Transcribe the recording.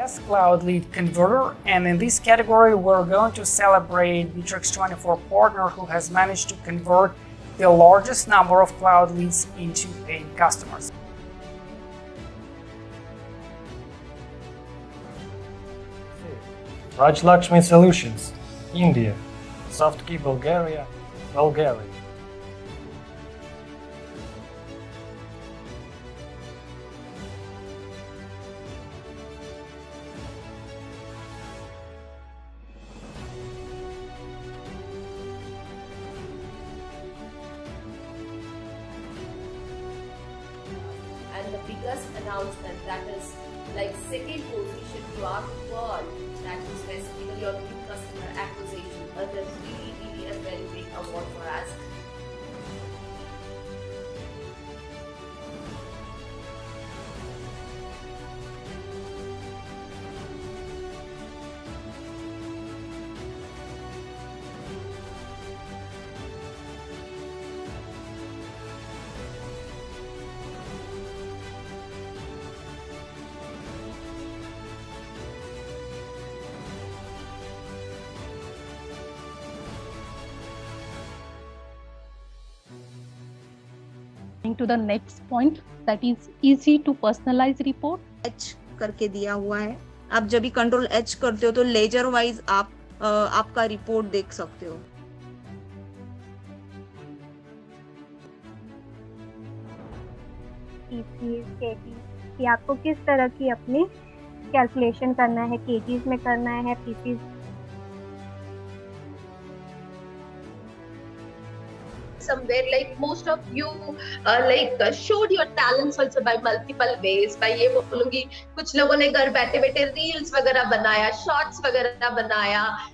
Best Cloud Lead Converter, and in this category we're going to celebrate Bittrex24 partner who has managed to convert the largest number of cloud leads into paid customers. Rajlaxmi Solutions, India, Softkey, Bulgaria. And the biggest announcement, that is like second position throughout the world, that is specifically on new customer acquisition. That's really a very big award for us. To the next point, that is easy to personalize report. H करके दिया हुआ है. आप जब भी control H करते हो तो लेजर वाइज आप आपका रिपोर्ट देख सकते हो. कि आपको किस तरह की अपनी कैलकुलेशन करना है, केजीज में करना है, PCs. Somewhere like most of you showed your talents also by multiple ways. by ये बोलूंगी कुछ लोगों ने घर बैठे बैठे रील्स वगैरह बनाया, शॉर्ट्स वगैरह बनाया,